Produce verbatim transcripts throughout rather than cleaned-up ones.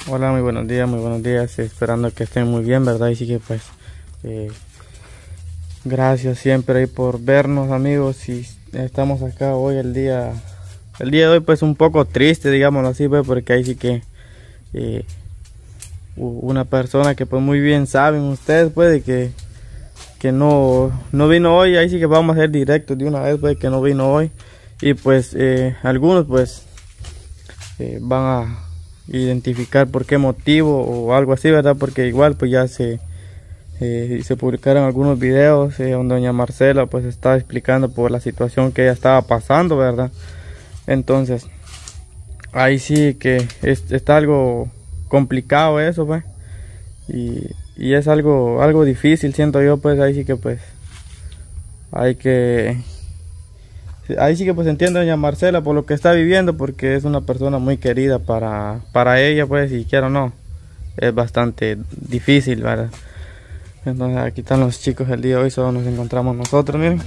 Hola, muy buenos días, muy buenos días, esperando que estén muy bien, ¿verdad? Y sí que pues, eh, gracias siempre ahí por vernos, amigos, y estamos acá hoy el día, el día de hoy pues un poco triste, digámoslo así, pues, porque ahí sí que eh, una persona que pues muy bien saben ustedes, pues, de que, que no, no vino hoy, ahí sí que vamos a hacer directos de una vez, pues, que no vino hoy, y pues eh, algunos pues eh, van a identificar por qué motivo o algo así, verdad, porque igual pues ya se eh, se publicaron algunos videos eh, donde doña Marcela pues estaba explicando por la situación que ella estaba pasando, verdad. Entonces ahí sí que es, está algo complicado eso, pues, y, y es algo algo difícil, siento yo, pues ahí sí que pues hay que Ahí sí que pues entiendo a doña Marcela por lo que está viviendo, porque es una persona muy querida para, para ella, pues, y quiero o no, es bastante difícil, ¿verdad? Entonces aquí están los chicos el día de hoy, solo nos encontramos nosotros, miren.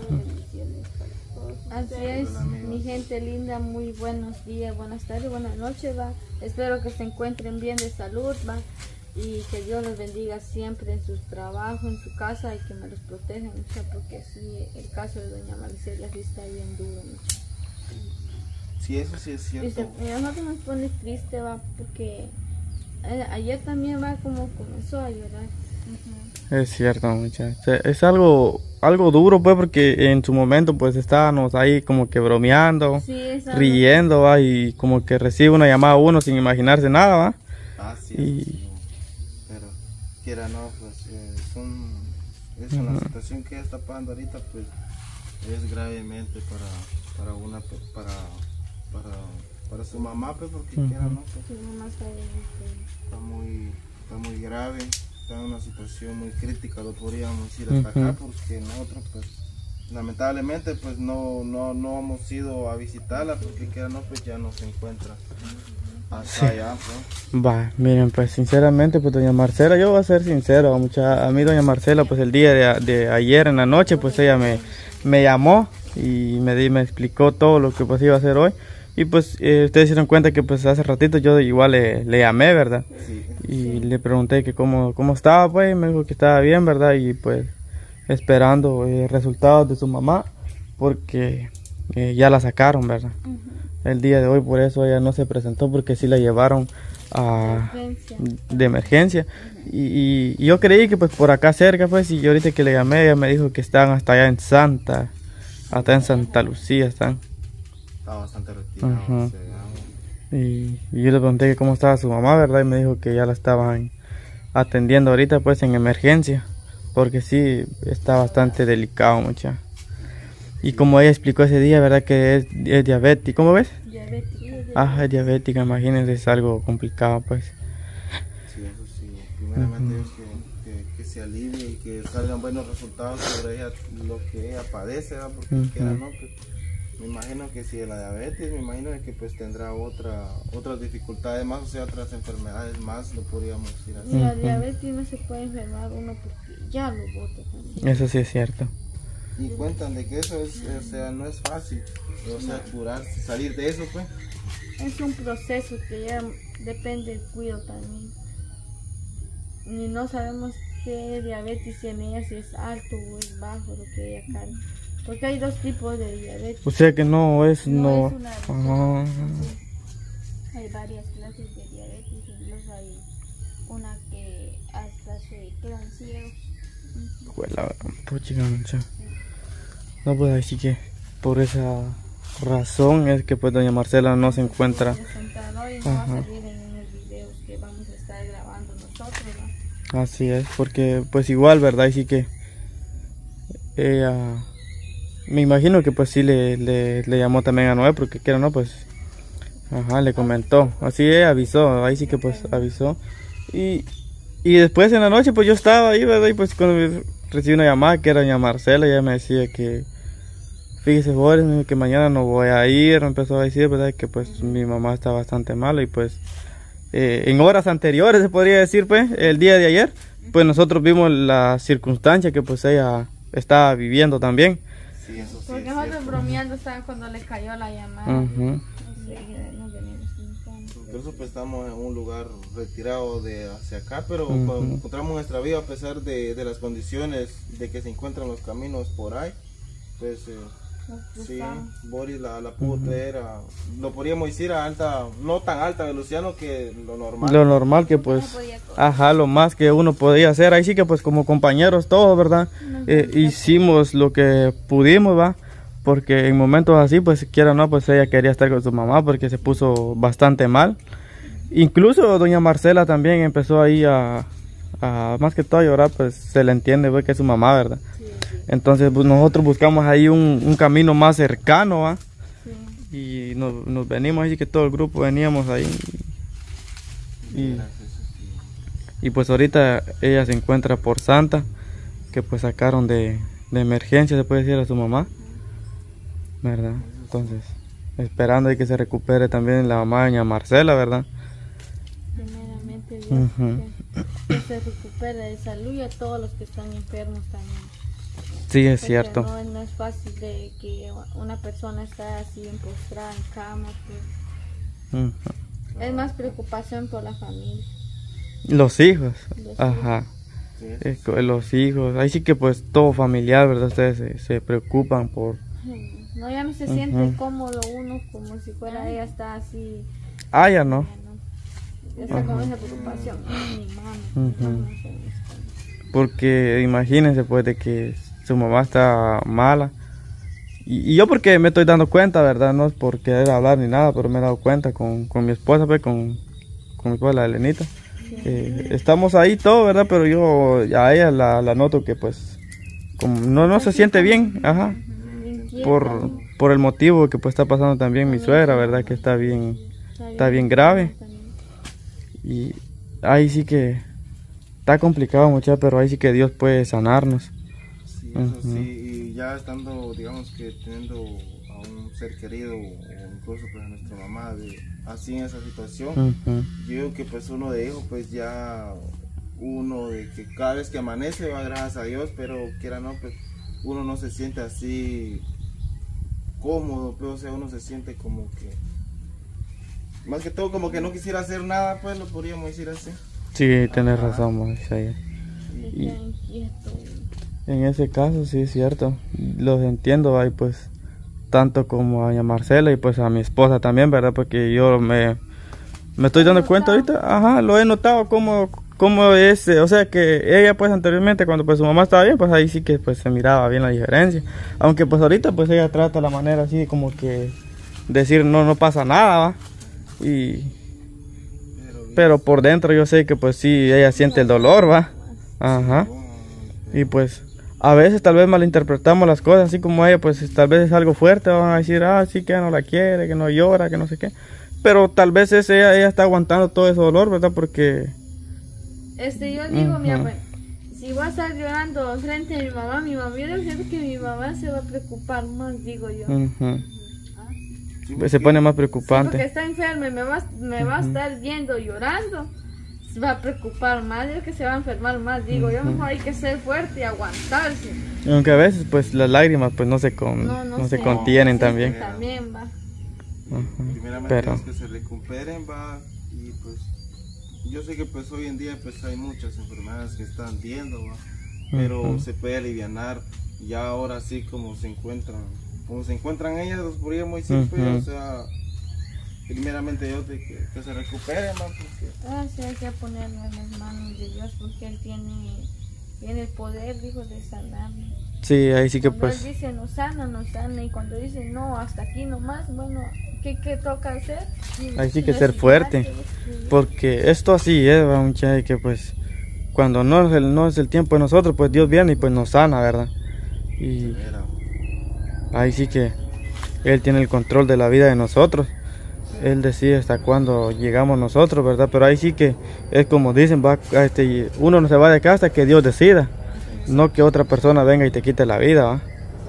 Así es, mi gente linda, muy buenos días, buenas tardes, buenas noches, va. Espero que se encuentren bien de salud, va. Y que Dios los bendiga siempre en sus trabajos, en su casa, y que me los proteja mucho, porque sí, el caso de doña Marcela sí está bien duro mucho. Sí, eso sí es cierto. Dice, a nosotros nos pone triste, va, porque eh, ayer también va como comenzó a llorar. Uh-huh. Es cierto, muchachos, es algo algo duro, pues, porque en su momento pues estábamos ahí como que bromeando, sí, riendo, va, y como que recibe una llamada a uno sin imaginarse nada, va. Ah, sí, y... sí. Pero quiera no, pues eh, son, es una uh-huh. situación que ella está pasando ahorita, pues es gravemente para, para una para, para, para su mamá, pues, porque uh-huh. quiera no, pues, su mamá está, está muy está muy grave, está en una situación muy crítica, lo podríamos decir hasta uh-huh. acá, porque nosotros pues lamentablemente pues no no no hemos ido a visitarla, porque quiera no, pues ya no se encuentra. Sí. Allá, ¿no? Va, miren, pues sinceramente, pues doña Marcela, yo voy a ser sincero, mucha, a mí doña Marcela, pues el día de, de ayer en la noche, pues ella me, me llamó y me, di, me explicó todo lo que pues iba a hacer hoy. Y pues eh, ustedes se dieron cuenta que pues hace ratito yo igual le, le llamé, ¿verdad? Sí. Y le pregunté que cómo, cómo estaba, pues, y me dijo que estaba bien, ¿verdad? Y pues esperando eh, resultados de su mamá, porque eh, ya la sacaron, ¿verdad? Uh-huh. El día de hoy, por eso ella no se presentó, porque sí la llevaron a, emergencia. de emergencia. Uh-huh. y, y, y yo creí que pues por acá cerca, pues, y yo ahorita que le llamé, ella me dijo que están hasta allá en Santa, hasta en Santa Lucía están. Está bastante retirado. Uh-huh. y, y yo le pregunté que cómo estaba su mamá, ¿verdad? Y me dijo que ya la estaban atendiendo ahorita, pues, en emergencia, porque sí, está bastante delicado, mucha. Y como ella explicó ese día, ¿verdad? Que es, es diabética, ¿cómo ves? Diabética. Ah, es diabética, imagínense, es algo complicado, pues. Sí, eso sí. Primeramente uh-huh. es que, que, que se alivie y que salgan buenos resultados sobre ella, lo que ella padece, ¿verdad? Porque uh-huh. quiera, ¿no? Pues, me imagino que si es la diabetes, me imagino que pues tendrá otra, otras dificultades más, o sea, otras enfermedades más, lo podríamos decir así. La diabetes no se puede enfermar uno porque ya lo bota también. Eso sí es cierto. Y cuentan de que eso es, o sea, no es fácil, o sea, curar, salir de eso, pues. Es un proceso que ya depende del cuidado también. Y no sabemos qué diabetes tiene ella, si es alto o es bajo lo que ella carga. Porque hay dos tipos de diabetes. O sea que no es, no. no... Es una, sí. Hay varias clases de diabetes, incluso hay una que hasta se quedan ciegos. Juela, puchica, mucha. No, pues así que por esa razón es que pues doña Marcela no se encuentra. Así es, porque pues igual, ¿verdad? Y sí que ella, me imagino que pues sí le, le, le llamó también a Noé, porque quiero no, pues, ajá, le comentó. Así ella avisó, ahí sí que pues avisó. Y, y después en la noche pues yo estaba ahí, ¿verdad? Y pues cuando recibí una llamada que era doña Marcela, ella me decía que fíjese, Boris, que mañana no voy a ir, me empezó a decir, ¿verdad? Que pues uh-huh. mi mamá está bastante mala y pues eh, en horas anteriores, se podría decir, pues, el día de ayer, pues nosotros vimos la circunstancia que pues ella estaba viviendo también. Sí, eso sí. Porque nosotros bromeando, ¿saben? Cuando le cayó la llamada. Uh-huh. Incluso pues estamos en un lugar retirado de hacia acá, pero Ujú. cuando encontramos nuestra vida a pesar de, de las condiciones de que se encuentran los caminos por ahí, pues eh, Nos sí, gustamos. Boris la, la pudo Ujú. traer a, lo podríamos decir a alta, no tan alta velocidad, no que lo normal. Lo normal que pues, No podía correr. ajá, lo más que uno podía hacer. Ahí sí que pues como compañeros todos, ¿verdad? Nos Eh, encanta. hicimos lo que pudimos, ¿va? Porque en momentos así, pues quiera o no, pues ella quería estar con su mamá porque se puso bastante mal. Incluso doña Marcela también empezó ahí a, a más que todo a llorar, pues se le entiende, pues, que es su mamá, ¿verdad? Sí, sí, Entonces pues, nosotros buscamos ahí un, un camino más cercano, ¿va? sí. Y nos, nos venimos así que todo el grupo veníamos ahí. Y, Gracias, sí. y pues ahorita ella se encuentra por Santa, que pues sacaron de, de emergencia, se puede decir, a su mamá, ¿verdad? Entonces, esperando ahí que se recupere también la mamá de doña Marcela, ¿verdad? Primeramente Dios, Ujú. que, que se recupere de salud y a todos los que están enfermos también. Sí, es Porque cierto. No, no es fácil de que una persona está así postrada en cama. Pues. Ujú. Es más preocupación por la familia. Los hijos, Los ajá. Sí, Eh, co- Los hijos, ahí sí que pues todo familiar, ¿verdad? Ustedes se, se preocupan por... Ay, no, ya no se siente Ujú. cómodo uno como si fuera ella está así. Ah, ya no. Ya, ¿no? Ya está con esa preocupación. Ay, mi mamá. Ujú. no, no sé, no sé. Porque imagínense pues de que su mamá está mala. Y, y yo porque me estoy dando cuenta, ¿verdad? No es por querer hablar ni nada, pero me he dado cuenta con, con mi esposa, pues, con, con mi esposa, la Elenita. Eh, estamos ahí todos, ¿verdad? Pero yo a ella la, la noto que pues como no, no se siente bien, ajá. Inquieta, Por, por el motivo que pues está pasando también mi suegra, ¿verdad? Que está bien, está bien grave. Y ahí sí que está complicado, muchachos, pero ahí sí que Dios puede sanarnos. Sí, eso Ujú. sí, y ya estando, digamos que teniendo a un ser querido o incluso pues a nuestra mamá de, así en esa situación, Ujú. yo digo que pues uno de hijo pues ya uno de que cada vez que amanece va gracias a Dios, pero quiera no, pues uno no se siente así cómodo, pero o sea, uno se siente como que, más que todo como que no quisiera hacer nada, pues lo podríamos decir así. Sí, tienes Ajá. razón, Moisés. Y está inquieto. En ese caso sí es cierto, los entiendo ahí pues tanto como a doña Marcela y pues a mi esposa también, ¿verdad? Porque yo me, me estoy dando cuenta ahorita, ajá, lo he notado como, como es, eh, o sea que ella pues anteriormente cuando pues su mamá estaba bien, pues ahí sí que pues se miraba bien la diferencia, aunque pues ahorita pues ella trata la manera así como que decir no, no pasa nada, ¿va? Y, Pero, pero por dentro yo sé que pues sí, ella siente el dolor, ¿va? Ajá. Y pues a veces tal vez malinterpretamos las cosas, así como ella, pues tal vez es algo fuerte, van a decir, ah, sí que ella no la quiere, que no llora, que no sé qué. Pero tal vez es ella, ella está aguantando todo ese dolor, ¿verdad? Porque... Este, yo digo, mi Ujú. abuela, si voy a estar llorando frente a mi mamá, mi mamá, yo siento que mi mamá se va a preocupar más, digo yo. ujú, sí, pues se pone más Sí, porque preocupante. está enferma y me va, me va a estar viendo llorando, se va a preocupar más, yo que se va a enfermar más, digo yo, mejor hay que ser fuerte y aguantarse. Aunque a veces pues las lágrimas pues no se, con, No, no, no se sé, contienen sí, también. También va. Ujú, primeramente pero... es que se recuperen, va, y pues yo sé que pues hoy en día pues hay muchas enfermedades que están viendo, va, pero Ujú. se puede alivianar ya ahora sí como se encuentran, como se encuentran ellas, los podríamos decir, pues, Ujú. o sea, primeramente Dios de que, que se recuperen, va, porque Ah, sí, hay que ponerlo en las manos de Dios porque Él tiene, tiene el poder, dijo, de sanarme. Sí, ahí sí que Cuando pues... Él dice nos sana, nos sana, y cuando dice no, hasta aquí nomás, bueno, ¿qué, qué toca hacer? Ahí sí que ser fuerte. Porque esto así es, ¿va, muchacha? Que pues cuando no es, el, no es el tiempo de nosotros, pues Dios viene y pues nos sana, ¿verdad? Y era, ahí sí que Él tiene el control de la vida de nosotros. Él decide hasta cuándo llegamos nosotros, ¿verdad? Pero ahí sí que es como dicen, va, este, uno no se va de casa hasta que Dios decida. No que otra persona venga y te quite la vida, ¿va?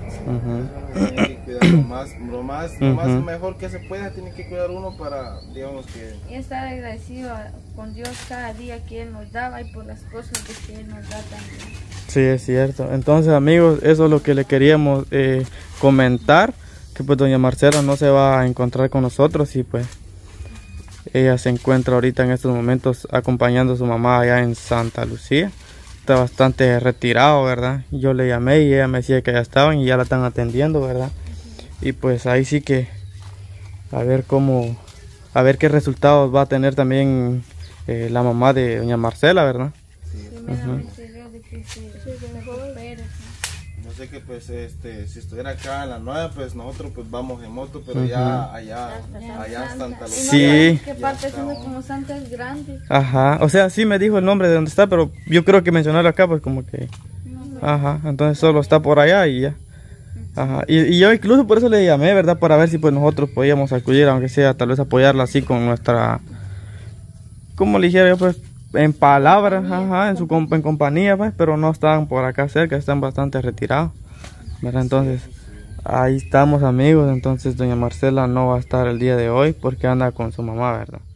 Ujú. hay que cuidar lo más, lo más, lo más Ujú. mejor que se pueda, tiene que cuidar uno para, digamos que, Y estar agradecido a- con Dios cada día que Él nos daba y por las cosas de que Él nos da también. Sí, es cierto. Entonces, amigos, eso es lo que le queríamos eh, comentar, que pues doña Marcela no se va a encontrar con nosotros y pues Ella se encuentra ahorita en estos momentos acompañando a su mamá allá en Santa Lucía. Está bastante retirado, ¿verdad? Yo le llamé y ella me decía que ya estaban y ya la están atendiendo, ¿verdad? Y pues ahí sí que a ver cómo, a ver qué resultados va a tener también eh, la mamá de doña Marcela, ¿verdad? Sí, Primeramente Dios, de que se recupere. no sé que pues este si estuviera acá en la nueva, pues nosotros pues vamos en moto, pero Ujú. ya allá, Ya, allá en Santa Y Lucía. no Sí. sabes qué ya parte está, siendo ¿no? como Santa es grande. Ajá, o sea, sí me dijo el nombre de dónde está, pero yo creo que mencionarlo acá pues como que... Ajá, entonces solo está por allá y ya. Ajá, y, y yo incluso por eso le llamé, ¿verdad? Para ver si pues nosotros podíamos acudir, aunque sea tal vez apoyarla así con nuestra... Como le dijera yo pues, en palabras, ajá, en su comp- en compañía pues, pero no están por acá cerca, están bastante retirados, ¿verdad? Entonces, ahí estamos amigos, entonces doña Marcela no va a estar el día de hoy porque anda con su mamá, ¿verdad?